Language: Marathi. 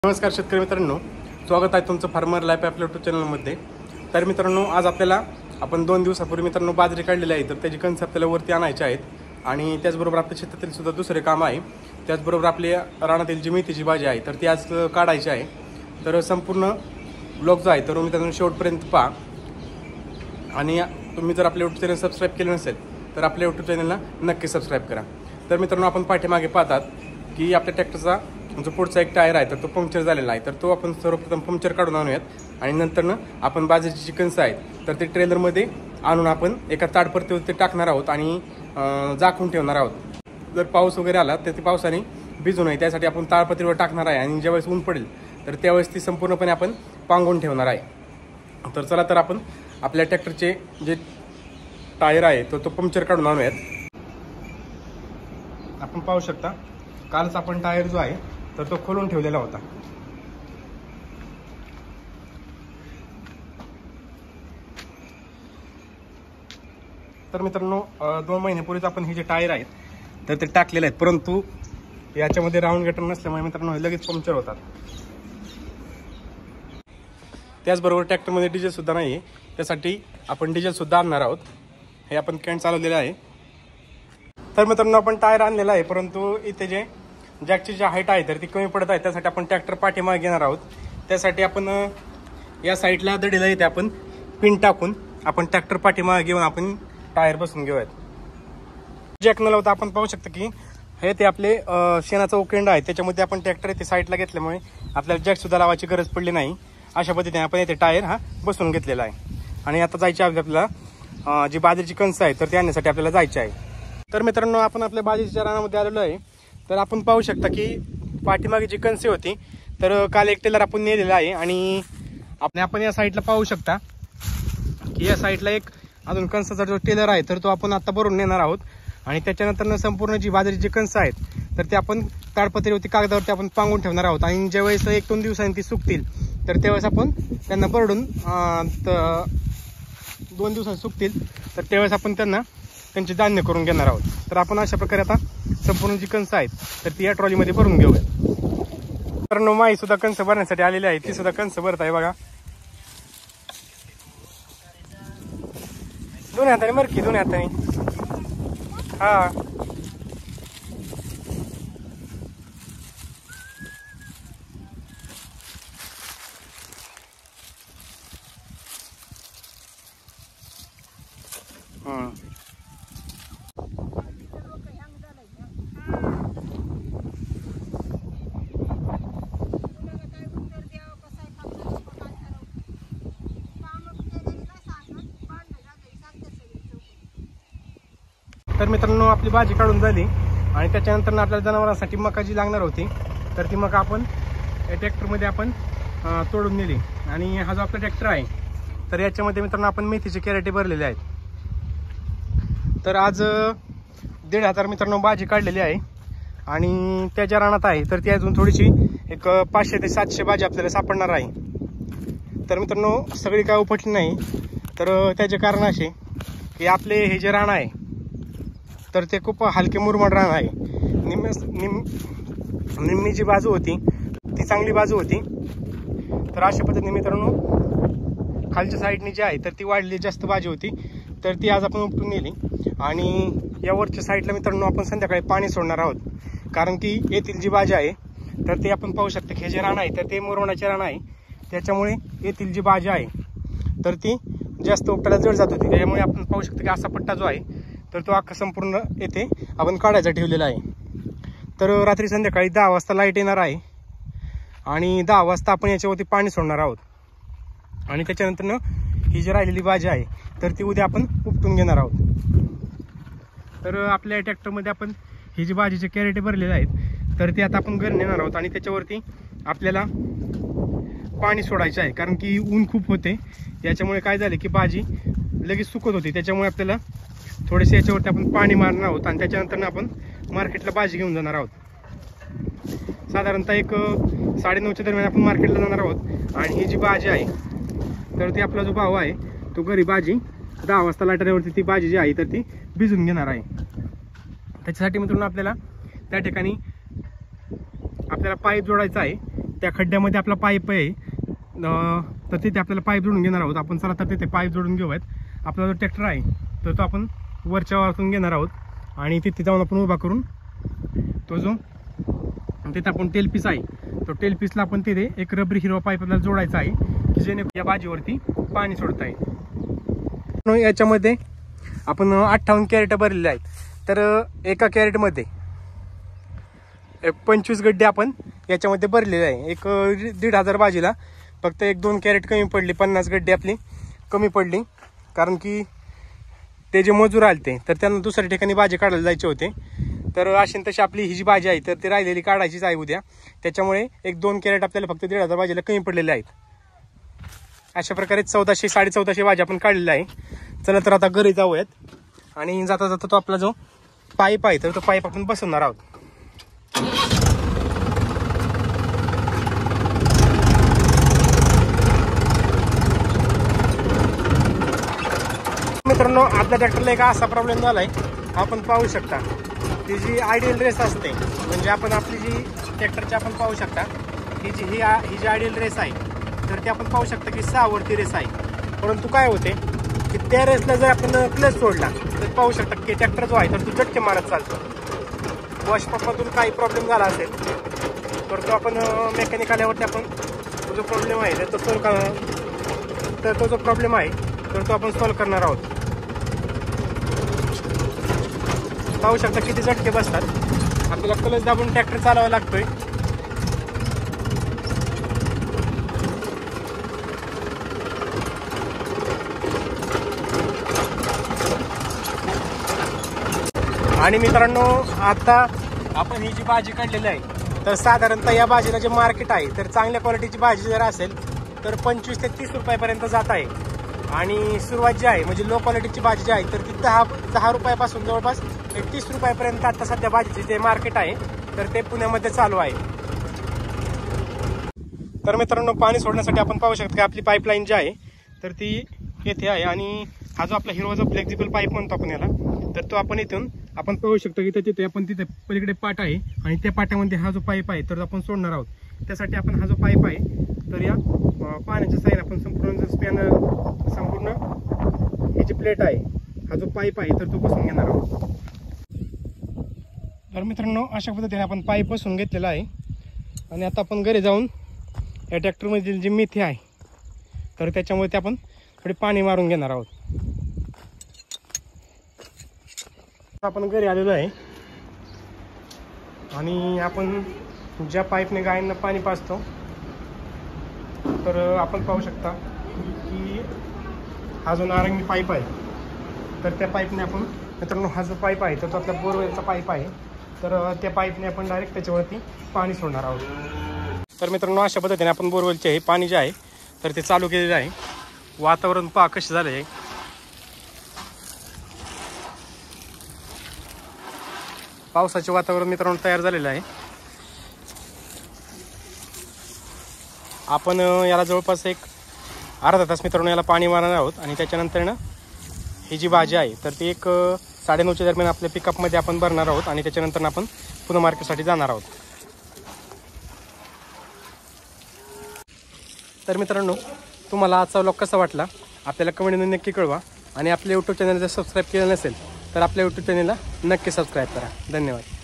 नमस्कार शेतकरी मित्रांनो, स्वागत आहे तुमचं फार्मर लाईफ आपल्या यूट्यूब चॅनलमध्ये। तर मित्रांनो, आज आपण 2 दिवसापूर्वी मित्रांनो बाजरी काढलेली आहे, तर त्याची कणस आपल्याला वरती आणायची आहेत आणि त्याचबरोबर आपल्या शेतातील सुद्धा दुसरे काम आहे। त्याचबरोबर आपल्या रानातील जी मेथीची भाजी आहे तर ती आज काढायची आहे। तर संपूर्ण ब्लॉग जो आहे तर मित्रांनो शेवटपर्यंत पहा आणि तुम्ही जर आपल्या यूट्यूब चॅनल सबस्क्राईब केले नसेल तर आपल्या यूट्यूब चॅनलला नक्की सबस्क्राईब करा। तर मित्रांनो, आपण पाठीमागे पाहतात की आपल्या ट्रॅक्टरचा जो पुढचा एक टायर आहे तर तो पंक्चर झालेला आहे, तर तो आपण सर्वप्रथम पंक्चर काढून आणूयात आणि नंतर आपण बाजरीची जी कणस आहेत तर ते ट्रेलरमध्ये आणून आपण एका ताडपत्रीवरती टाकणार आहोत आणि झाकून ठेवणार आहोत। जर पाऊस वगैरे आला तर ती पावसाने भिजू नये त्यासाठी आपण ताडपत्रीवर टाकणार आहे आणि ज्यावेळेस ऊन पडेल तर त्यावेळेस ती संपूर्णपणे आपण पांगून ठेवणार आहे। तर चला, तर आपण आपल्या ट्रॅक्टरचे जे टायर आहे तो पंक्चर काढून आणूयात। आपण पाहू शकता कालच आपण टायर जो आहे तर तो खोलून ठेवलेला होता। तर मित्रांनो, 2 महिन्यापूर्वीच आपण हे जे टायर आहेत तर ते टाकलेले आहेत, परंतु याच्यामध्ये राऊंड गटर नसल्यामुळे मित्रांनो हे लगेच पंक्चर होतात। त्याचबरोबर ट्रॅक्टरमध्ये डिझेल सुद्धा नाही आहे, त्यासाठी आपण डिझेल सुद्धा आणणार आहोत। हे आपण कॅन चालवलेलं आहे। तर मित्रांनो, आपण टायर आणलेला आहे, परंतु इथे जे जॅकची जी हाईट आहे तर ती कमी पडत आहे, त्यासाठी आपण ट्रॅक्टर पाठीमागे घेणार आहोत। त्यासाठी आपण या साईडला दडीला इथे आपण पिन टाकून आपण ट्रॅक्टर पाठीमागे घेऊन आपण टायर बसून घेऊयात। जॅक न लावता आपण पाहू शकता की हे ते आपले शेणाचा उकेंड आहे, त्याच्यामध्ये आपण ट्रॅक्टर इथे साईडला घेतल्यामुळे आपल्याला जॅक सुद्धा लावायची गरज पडली नाही। अशा पद्धतीने आपण इथे टायर हा बसून घेतलेला आहे आणि आता जायचे आपल्याला जी बाजरीची कणस आहे तर ते आणण्यासाठी आपल्याला जायचे आहे। तर मित्रांनो, आपण आपल्या बाजरीच्या रानामध्ये आलेलो आहे। तर आपण पाहू शकता की पाठीमागे जी कणसे होती तर काल एक टेलर आपण नेलेला आहे आणि आपण या साईडला पाहू शकता की या साईडला एक अजून कणसाचा जो टेलर आहे तर तो आपण आता भरून नेणार आहोत आणि त्याच्यानंतर संपूर्ण जी बाजरीची कणसं आहेत तर ते आपण ताडपत्रीवरती कागदावरती आपण पांगून ठेवणार आहोत आणि ज्यावेळेस 1-2 दिवसांनी ती सुकतील तर त्यावेळेस आपण त्यांना भरडून 2 दिवसांनी सुकतील तर त्यावेळेस आपण त्यांची धान्य करून घेणार आहोत। तर आपण अशा प्रकारे आता संपूर्ण जी कणसं आहेत तर ती या ट्रॉलीमध्ये भरून घेऊया। तर माई सुद्धा कणसं भरण्यासाठी आलेली आहे, ती सुद्धा कणसं भरत आहे बघा। दोन्ही हाताने मर की, दोन्ही हाताने। हा, तर मित्रांनो, आपली भाजी काढून झाली आणि त्याच्यानंतर आपल्याला जनावरांसाठी मका जी लागणार होती तर ती मका आपण या ट्रॅक्टरमध्ये आपण तोडून नेली आणि हा जो आपला ट्रॅक्टर आहे तर याच्यामध्ये मित्रांनो आपण मेथीचे कॅरेटे भरलेले आहेत। तर आज 1,500 मित्रांनो भाजी काढलेली आहे आणि त्या ज्या रानात आहे तर ती अजून थोडीशी एक 500 ते 700 भाजी आपल्याला सापडणार आहे। तर मित्रांनो, सगळी काय उपटली नाही, तर त्याचे कारण असे की आपले हे जे रान आहे तर ते खूप हलके मुरमाड रान आहे। निम्मी जी बाजू होती ती चांगली बाजू होती, तर अशा पद्धतीने मित्रांनो खालच्या साईडने जी आहे तर ती वाढली जास्त बाजू होती तर ती आज आपण उपटून नेली आणि या वरच्या साईडला मित्रांनो आपण संध्याकाळी पाणी सोडणार आहोत, कारण की येथील जी बाजी आहे तर ते आपण पाहू शकतो की हे जे रान आहे तर ते मुरमाडाचे रान आहे, त्याच्यामुळे येथील जी बाजी आहे तर ती जास्त उपटायला जड जात होती। त्यामुळे आपण पाहू शकतो की असा पट्टा जो आहे तर तो अख्खा संपूर्ण येथे आपण काढायचा ठेवलेला आहे। तर रात्री संध्याकाळी 10 वाजता लाईट येणार आहे आणि 10 वाजता आपण याच्यावरती पाणी सोडणार आहोत आणि त्याच्यानंतर ही जी राहिलेली भाजी आहे तर ती उद्या आपण उपटून घेणार आहोत। तर आपल्या ट्रॅक्टरमध्ये आपण ही जी भाजीचे कॅरेटे भरलेले आहेत तर ते आता आपण घरी नेणार आहोत आणि त्याच्यावरती आपल्याला पाणी सोडायचं आहे, कारण की ऊन खूप होते, याच्यामुळे काय झाले की भाजी लगेच सुकत होती, त्याच्यामुळे आपल्याला थोडेसे याच्यावरती आपण पाणी मारणार आहोत आणि त्याच्यानंतर आपण मार्केटला भाजी घेऊन जाणार आहोत। साधारणतः एक 9:30च्या दरम्यान आपण मार्केटला जाणार आहोत आणि ही जी भाजी आहे तर ती आपला जो भाव आहे तो घरी भाजी 10 वाजता लाटण्यावरती ती भाजी जी आहे तर ती भिजून घेणार आहे। त्याच्यासाठी मित्रांनो आपल्याला त्या ठिकाणी आपल्याला पाईप जोडायचा आहे त्या खड्ड्यामध्ये आपला पाईप आहे, तर तिथे आपल्याला पाईप जोडून घेणार आहोत आपण. चला तर तिथे पाईप जोडून घेऊयात. आपला जो ट्रॅक्टर आहे तर तो आपण वरच्या वरतून घेणार आहोत आणि तिथे जाऊन आपण उभा करून तो जो तिथे आपण तेल पीस आहे तो तेल पीसला आपण तिथे एक रबरी हिरवा पाईप आपल्याला जोडायचा आहे की जेणेकरून या भाजीवरती पाणी सोडता येईल. याच्यामध्ये आपण 58 कॅरेट भरलेले आहेत. तर एका कॅरेटमध्ये 25 गड्डे आपण याच्यामध्ये भरलेले आहे. एक 1500 भाजीला फक्त 1-2 कॅरेट कमी पडली, 50 गड्डे आपली कमी पडली. कारण की ते जे मजूर आले तर त्यांना दुसऱ्या ठिकाणी भाजी काढायला जायचे होते. तर अशी तशी आपली ही जी भाजी आहे तर ती राहिलेली काढायचीच आहे उद्या. त्याच्यामुळे 1-2 कॅरेट आपल्याला फक्त 1500 भाजीला कमी पडलेले आहेत. अशा प्रकारे 1400-1450 भाजी आपण काढलेला आहे. चला तर आता घरी जाऊयात आणि जाता जाता तो आपला जो पाईप आहे तर तो पाईप आपण बसवणार आहोत. मित्रांनो, आपल्या ट्रॅक्टरला एक असा प्रॉब्लेम झालाय, आपण पाहू शकता ती जी आयडियल रेस असते, म्हणजे आपण आपली जी ट्रॅक्टरची आपण पाहू शकता ही जी आयडियल रेस आहे तर ती आपण पाहू शकता की 6 वरती रेस आहे. परंतु काय होते की त्या रेसला जर आपण क्लच सोडला तर पाहू शकता की ट्रॅक्टर जो आहे तर तो झटके मारत चालतो. वॉशपंपातून काही प्रॉब्लेम झाला असेल तर तो आपण मेकॅनिक आल्यावरती आपण तो जो प्रॉब्लेम आहे तर तो जो प्रॉब्लेम आहे तर तो आपण सॉल्व्ह करणार आहोत. पाहू शकता किती झटके बसतात. आपल्याला क्लच दाबून ट्रॅक्टर चालवावा लागतोय. आणि मित्रांनो, आता आपण ही जी भाजी काढलेली आहे तर साधारणतः या भाजीला जे मार्केट आहे तर चांगल्या क्वालिटीची भाजी जर असेल तर 25 ते 30 रुपयापर्यंत जात आहे. आणि सुरुवात जी आहे म्हणजे लो क्वालिटीची भाजी जी आहे तर ती 10 रुपयापासून जवळपास 30 रुपयापर्यंत आता सध्या भाजीचे जे मार्केट आहे तर ते पुण्यामध्ये चालू आहे. तर मित्रांनो, पाणी सोडण्यासाठी आपण पाहू शकतो की आपली पाईपलाईन जी आहे तर ती येथे आहे. आणि हा जो आपला हिरवा जो फ्लेक्झिबल पाईप म्हणतो आपण याला तर तो आपण इथून आपण पाहू शकतो की तिथे आपण तिथे पलीकडे पाट आहे आणि त्या पाटामध्ये हा जो पाईप आहे तर आपण सोडणार आहोत. त्यासाठी आपण हा जो पाईप आहे तर या पाण्याच्या साईन आपण संपूर्ण ही जी प्लेट आहे हा जो पाईप आहे तर तो बसून घेणार आहोत. तर मित्रांनो, अशा पद्धतीने आपण पाईप बसून घेतलेला आहे. आणि आता आपण घरी जाऊन या ट्रॅक्टरमधील जी मेथी आहे तर त्याच्यामुळे ते आपण थोडे पाणी मारून घेणार आहोत. आपण घरी आलेलो आहे आणि आपण ज्या पाईपने गायींना पाणी पाजतो तर आपण पाहू शकता की हा जो नारंगी पाईप आहे तर त्या पाईपने आपण मित्रांनो हा जो पाईप आहे तर तो आपला बोरवेलचा पाईप आहे तर त्या पाईपने आपण डायरेक्ट त्याच्यावरती पाणी सोडणार आहोत. तर मित्रांनो, अशा पद्धतीने आपण बोरवेलचे हे पाणी जे आहे तर ते चालू केलेलं आहे. वातावरण पहा कसे झालं आहे. पावसाचे वातावरण मित्रांनो तयार झालेलं आहे. आपण याला जवळपास एक अर्धा तास मित्रांनो याला पाणी मारणार आहोत. आणि त्याच्यानंतर ना ही जी भाजी आहे तर ती एक 9:30च्या दरम्यान आपल्या पिकअपमध्ये आपण भरणार आहोत आणि त्याच्यानंतर आपण पुन्हा मार्केटसाठी जाणार आहोत. तर मित्रांनो, तुम्हाला आजचा व्लॉग कसा वाटला आपल्याला कमेंटमध्ये नक्की कळवा. आणि आपल्या यूट्यूब चॅनल जर सबस्क्राईब केलं नसेल तर आपल्या यूट्यूब चॅनलला नक्की सबस्क्राईब करा. धन्यवाद.